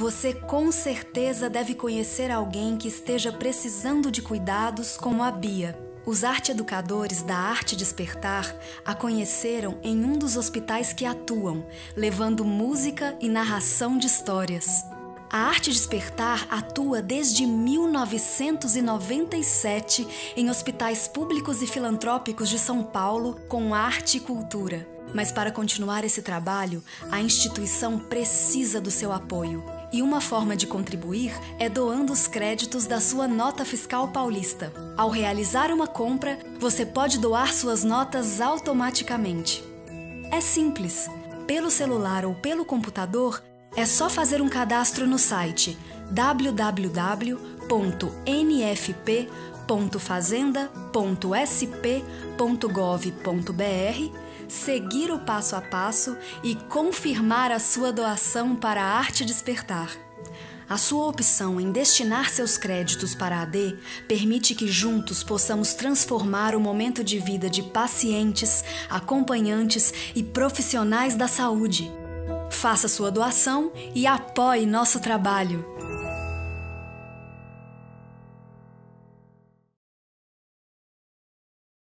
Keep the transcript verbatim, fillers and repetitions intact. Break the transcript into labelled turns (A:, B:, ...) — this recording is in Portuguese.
A: Você com certeza deve conhecer alguém que esteja precisando de cuidados como a Bia. Os arte-educadores da Arte Despertar a conheceram em um dos hospitais que atuam, levando música e narração de histórias. A Arte Despertar atua desde mil novecentos e noventa e sete em hospitais públicos e filantrópicos de São Paulo com arte e cultura. Mas para continuar esse trabalho, a instituição precisa do seu apoio. E uma forma de contribuir é doando os créditos da sua nota fiscal paulista. Ao realizar uma compra, você pode doar suas notas automaticamente. É simples. Pelo celular ou pelo computador, é só fazer um cadastro no site w w w ponto n f p ponto fazenda ponto s p ponto gov ponto b r, seguir o passo a passo e confirmar a sua doação para a Arte Despertar. A sua opção em destinar seus créditos para a A D permite que juntos possamos transformar o momento de vida de pacientes, acompanhantes e profissionais da saúde. Faça sua doação e apoie nosso trabalho.